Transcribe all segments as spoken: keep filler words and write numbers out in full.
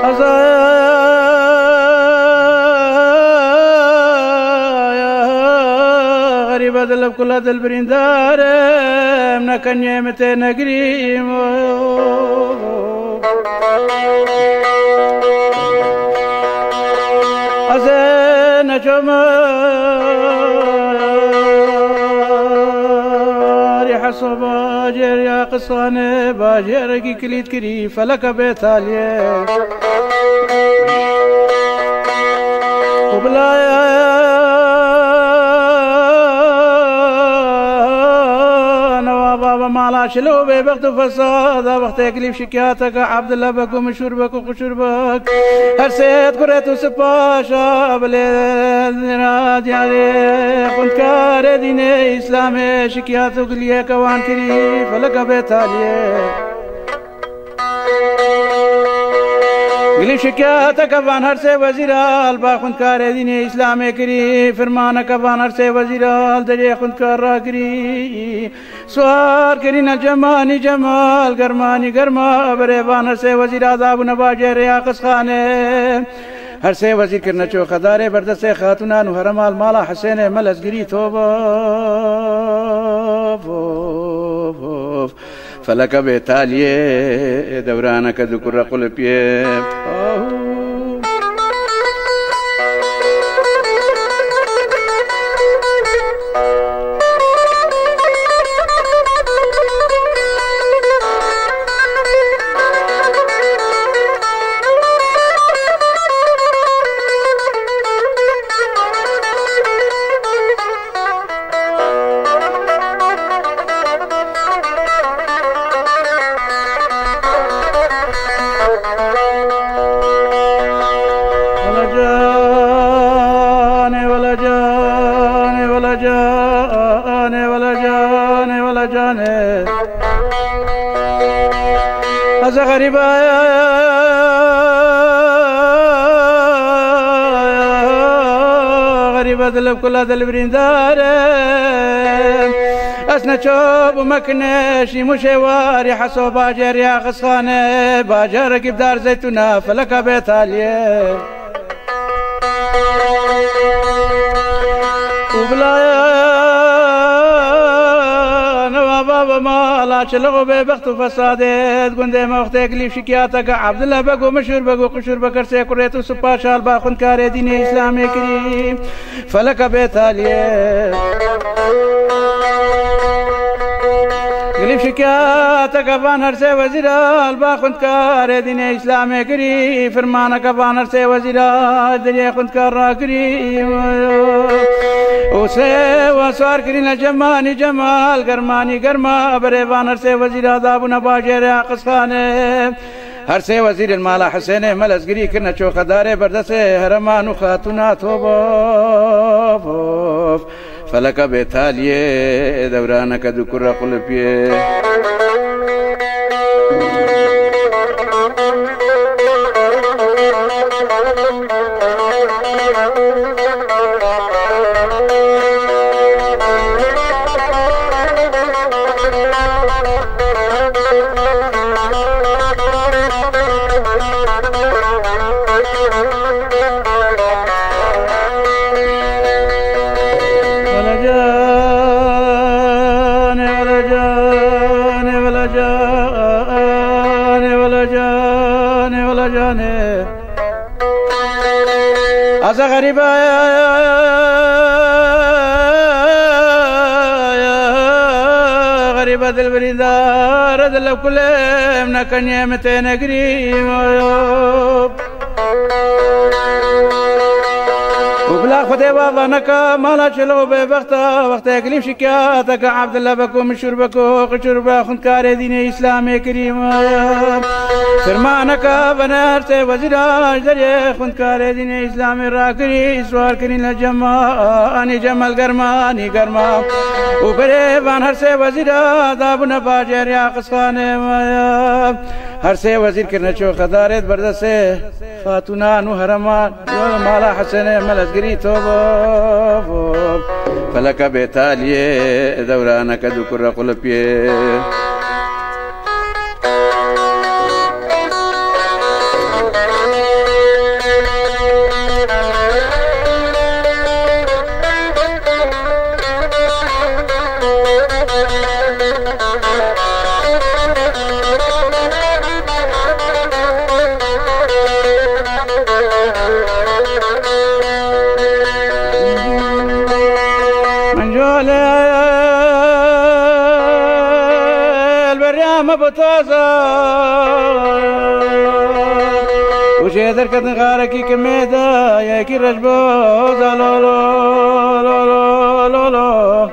غريبة دلب كل دل بريندار من كنية متى نقريم أزين جمال حصو باجر يا قصاني باجر كي كليت كري فلك بيت عليه وبلا مالا شلو بوقت فساد وقت تكليف شكاياتك عبد الله بك ومشربك وقشربك هر سيد قريت وسباشا بلاد يعني كنت كار دين اسلامي شكاياتك ليه كوان كري فلك بيت عليه قليب شكاياتك بان هر سے وزیرال با خونکار دین اسلام کری فرمانک بان هر سے وزیرال درے خونکار را کری سوار کرین جمانی جمال گرمانی گرما برے بان ہر سے وزیر آداب نباجے ریاقص خانے ہر سے وزیر کرنا چو خدارے بردست خاتونان حرمال مالا حسین ملزگری توبا فلك بتاليه دورانك ذكر قلبي أزا غريبة غريبة دلب كل دل بريندار أسنا شوب ومكنشي مشواري حسو باجر يا خصخانة باجر كبدار زيتنا فلك بيت عليه وبلا مالا شلغو ببخت فسادت قندي ما وقت تكليف شكياتك عبد الله بقو مشهور بقو قشور بكر سيكوريتو سبا شال باخن كاري دين اسلامي كريم فلك بيت عليه قليب شكياتك بان هرسي وزيرال باخن كاري دين اسلامي كريم فرمانك بان هرسي وزيرال دنيا خن كار كريم وسي وسوار كرينا جماني جمال گرماني گرما بريبان هر سے وزير آداب نباجر عاقص خانه هر سے وزير المالا حسين ملزگری کرنا چوخدار بردس هرمان خاتونات وباف فلك بتاليه دورانك ذكر قلبي أزا غريبة غريبة دل بريدار دل كل من كنية متى نقريم وبلا خدي بابا نكا مالا شلو ببختا وقت تكليف شكاياتك عبد الله بكو مشهور بكو قشور باخن كار دين اسلامي كريم فرمانك بنارت وزيراج دري خن كار دين اسلامي راكري سوار كرين الجما اني جمال گرماني گرما وبري بان هر سے وزير آداب نباجر يا قصانه هر سے وزير کرنا چو خدارت بردست خاتونان وهرمان مالا حسن ملزگری توبا فلك بتاليه دورانك ذكر قلبي من جول البريام بطازة وشي ذركة غاركي كميدا يا كي رجبوزة لو لو لو لو لو لو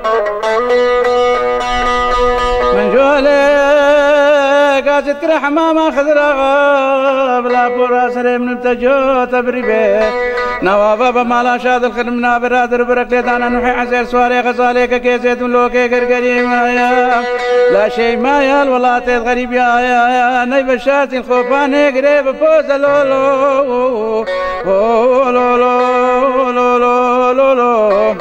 من جولي قاعد تكره حمامة خضراء بلا بورا سري من تجو تبريبه نوابا بمالا شاد الخدمنا برادر بركلتانا نحي عزير سواري غزاليك كيزيد لوكي قرقري مايا لا شيء مايا الولات غريب يا يا نيب الشات الخوفان قريب فوز لو لو لو لو لو لو لو لو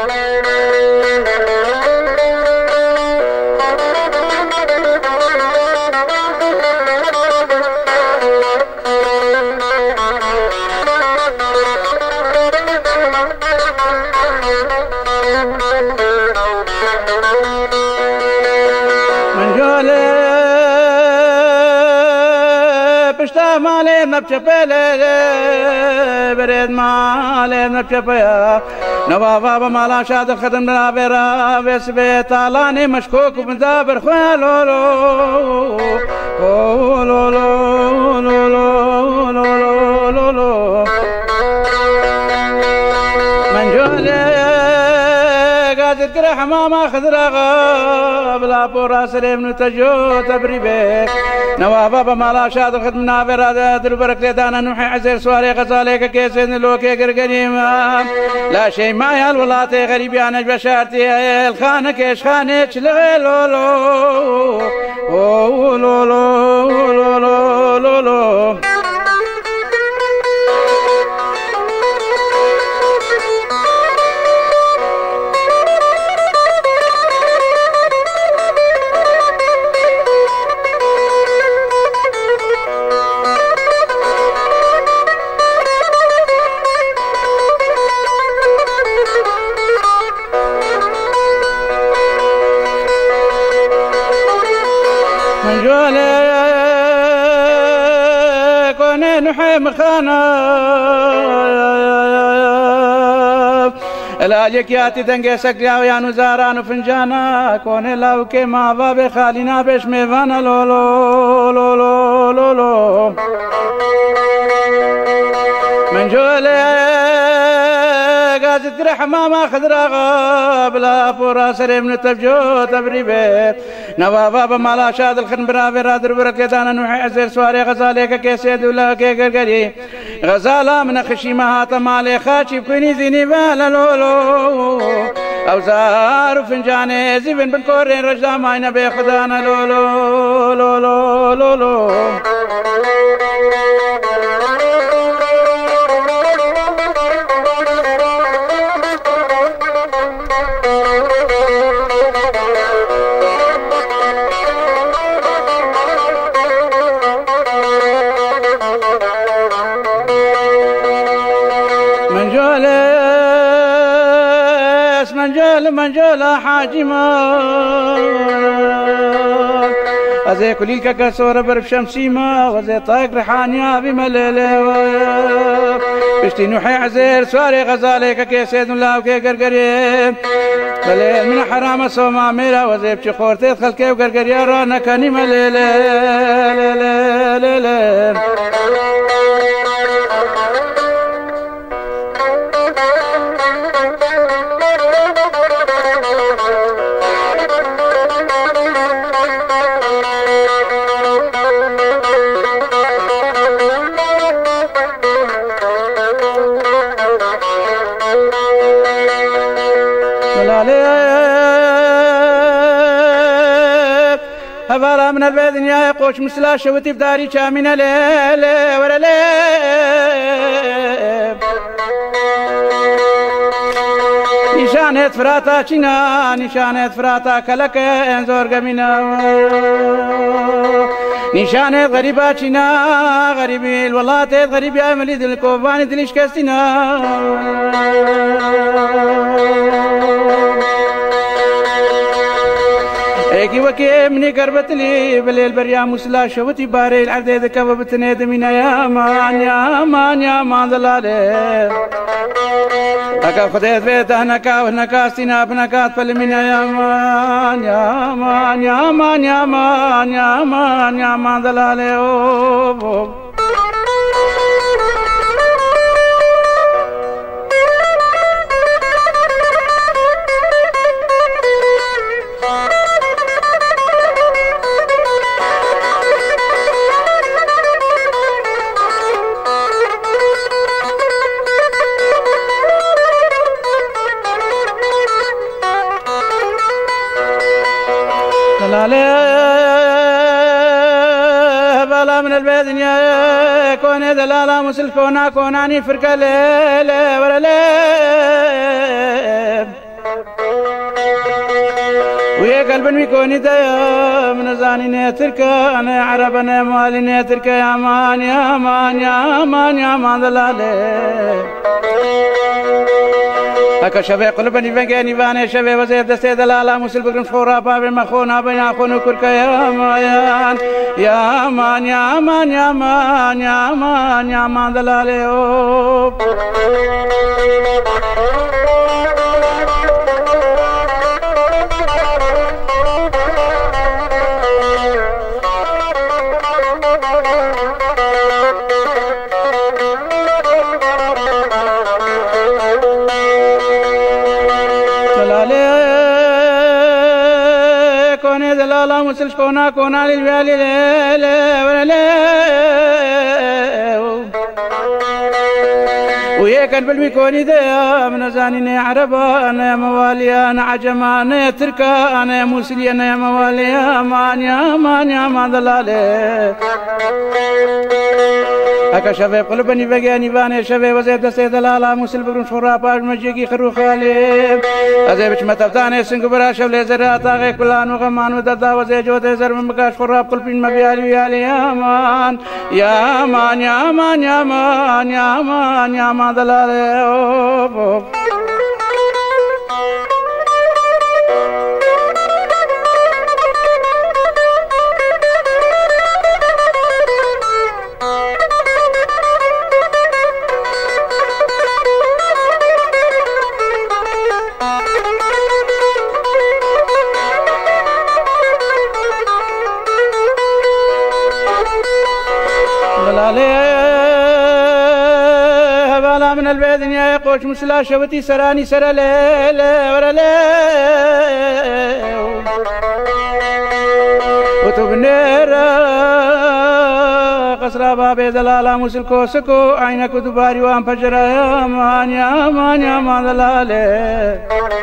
مالي نبشبله بريد مالي نبشبيا نوابا بمالا شاد الخدم نابرا بس بيتالاني مشكوك ومدابر خوالو لو لو لو لو لو لو لو لو من جولي قاعد تكره حمامة خضراء بلا بورا سليم نتجو تبريبه نوابا بمالا شاد الخدم نابرا دربرك لدانا نوحي عزير سواري غزاليك كيسين لوكي قرقريما لا شيء ما يال ولاتي غريبي انا بشارتي الخانك ايش خانك لغي لو لو لو لو لو لو لو من جولي كوني نحي مخانا الاليك ياتي دنگي سكريا ويا نزاران وفنجانا كوني لاوكي ما بابي خالينا بيش ميفانا لو لو لو لو لو لو من جولي قاعد تكره حمامة خضراء بلا بورا سري من تبجو تبريبه نوابا بمالا شاد الخدم برابر دربرك لدانا نوحي عزير سواري غزاليك كيسيد ولا كي قرقري غزالا من خشيمها تمالي خاشي بكوني زيني بالا لولو او زار فنجاني زيبن بن كورين رجلا ماينا بخدانا لولو لولو لولو منجول منجول حاجما أزي كليك كسور برف شمسيما وزي طايق ريحانيا بمليلة بشتي نوحي عزير سواري غزاليك كيسيد الله وكي قرقري بليل من حرام سوما ميرا وزي بشي خورتي خلقي وقرقري رانا كاني مليلة هفارا من البيت يا قوش مسلا شوتي بداري شامنا ليلة ورا ليل نشانة فراتا چنا نشانة فراتا كلك انزور قمنا نشانة غريبة چنا غريبي الولات غريبي عملي دل كوفاني دلش كستنا هيكي وكي مني قربت لي بالليل بريا مسلا شوتي باري العرض ذكا وبتنيد من يا مان يا مان يا مان ضلالي أكا خديت بيت هنكا وهنكا استناب نكات فلمن يا مان يا مان يا مان يا مان يا مان يا مان ضلالي أوه بالا من البيت يا كون دلالا مسل كونا كوناني فرقة ليلة ولا ليل ويا قلب ميكوني دايا من زاني نتركا أنا عرب أنا مالي نتركا يا مان يا مان يا مان يا مان دلالي أكا شبه قلبني بنجاني باني شبه وزير دستي دلالا مسل بقرن فورا بابي مخونا بين أخونو كركا يا مان يا مان يا مان يا مان يا مان يا مان دلالي أوه كوني دلالا مسلش كونا كونا للبيالي ليلة ولا ليلة ويا كان بالميكوني ديا من زاني عربا أنا موالي أنا عجما أنا تركا أنا موسلي أنا موالي يا مان يا مان يا مان ضلالي أكا شفي قلبني بقاني باني شفي وزيد دستي دلالا موسل بقرن شورا باش مجيكي خرو خالي أزي بش متفتاني سنق برا شفلي زراتا غي كلان وغمان وددا وزي جوتي زر من بقاش خراب قلبين مبيالي ويالي يا مان يا مان يا مان يا مان يا مان يا مان ضلالي أوف أوف بالا من البيت يا يقوش مسلا شوتي سراني سرا ليلة ورا ليلة وتوب النيرة قصر بابي دلالا مسلكو سكو عينك دباري وان فجر يا مان يا مان يا مان دلالي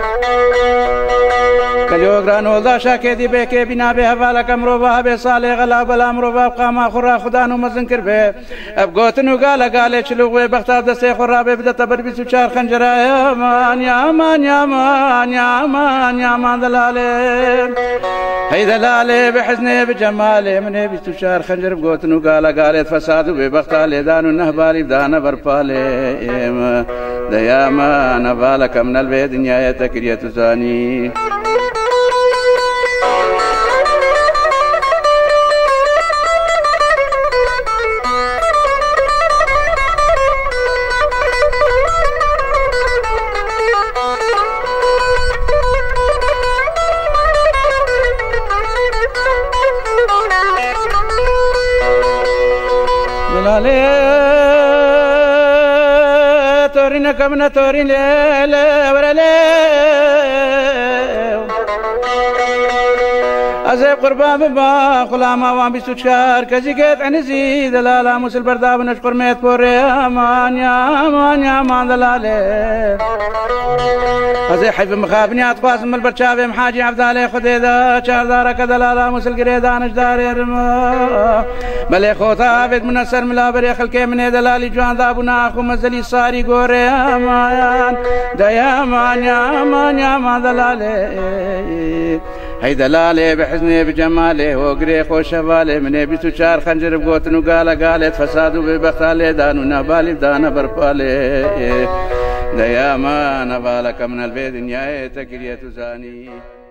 كليوغران وضع شاكي دي بيكي بنا بها بالك امروبا بصالي غلا بلا امروبا بقاما خرا خدانو مزنكر به ابقوتنو قالا قالي شلوغوي بختاب دسي خرا ببدا تبر بيسو شار خنجرا يا مان يا مان يا مان يا مان يا مان دلالي هي دلالي بحزني بجمالي مني بيسو شار خنجر بقوتنو قالا قالي فسادو ببختالي دانو نهبالي بدانا بربالي دياما نبالك من البيت دنيا يتكرية زاني تورين كمنا تورين ليلة ورا ليلة أزيب قربان بابا خلاما وان بيسو شار كزيكت عنزي دلالا مسل برداب نشكر ميت بوري يا مان يا مان يا مان دلالي أزي حيف مخابني أطفاس من البرشافي محاجي عبدالي خديدا شار دارك دلالا مسل قريدا نجدار يرما ملي خوتا بيت منسر ملا بريخ الكيمني دلالي جوان دابنا أخو مزلي صاري قوري يا مان دا يا مان يا مان يا مان دلالي هي دلالي بحزني بجمالي وقري خوش شبالي مني بيسو شار خنجر بقوتنو قالا قالت فسادو ببختالي دانو نابالي بدانا بربالي دا يا مان بالك من البيت دنيا تكرية زاني